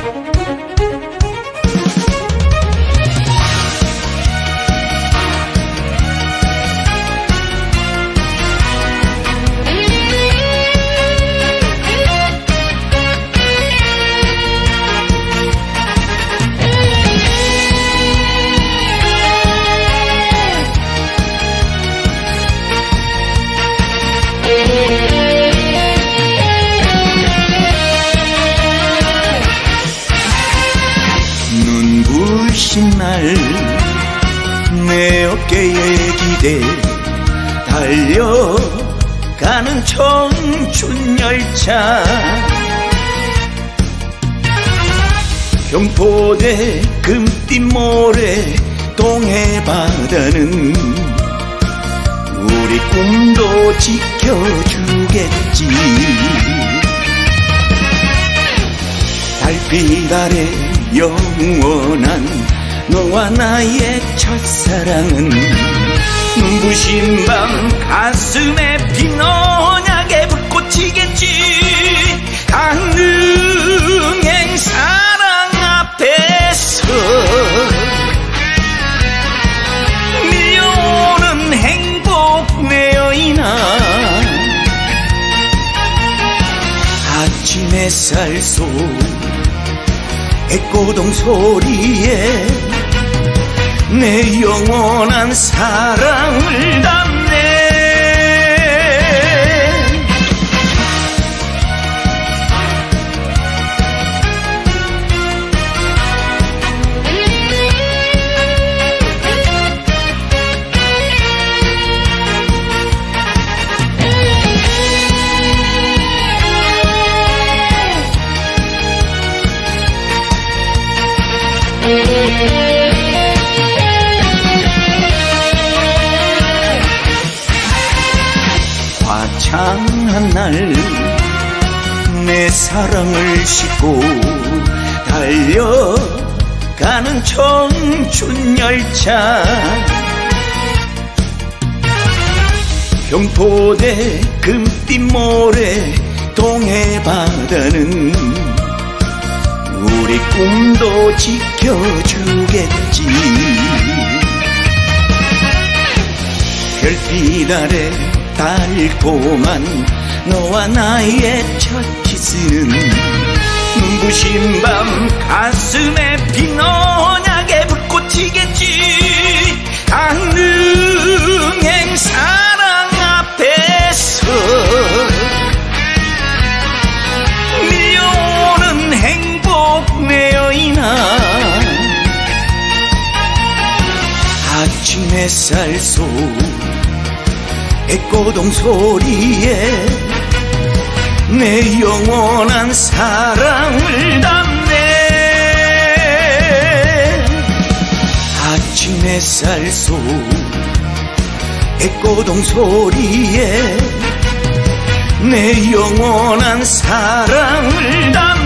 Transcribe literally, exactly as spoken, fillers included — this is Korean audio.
눈부신 날 내 어깨에 기대 달려가는 청춘 열차 경포대 금빛 모래 동해 바다는 우리 꿈도 지켜주겠지. 달빛 아래 영원한 너와 나의 첫사랑은 눈부신 밤 가슴에 핀 언약의 불꽃이겠지. 강릉행 사랑 앞에서 밀려오는 행복 내 여인아. 아침 햇살 속 애꼬동 소리에 내 영원한 사랑을 담네. 화창한 날 내 사랑을 싣고 달려가는 청춘 열차 경포대 금빛 모래 동해 바다는 우리 꿈도 지켜주겠지. 별빛 아래 달콤한 너와 나의 첫 키스는 눈부신 밤 가슴에 핀 언약의 불꽃이겠지. 강릉행 사랑 앞에서 밀려오는 행복 내 여인아. 아침 햇살 속 애꼬동 소리에 내 영원한 사랑을 담네. 아침 햇살 속 애꼬동 소리에 내 영원한 사랑을 담네.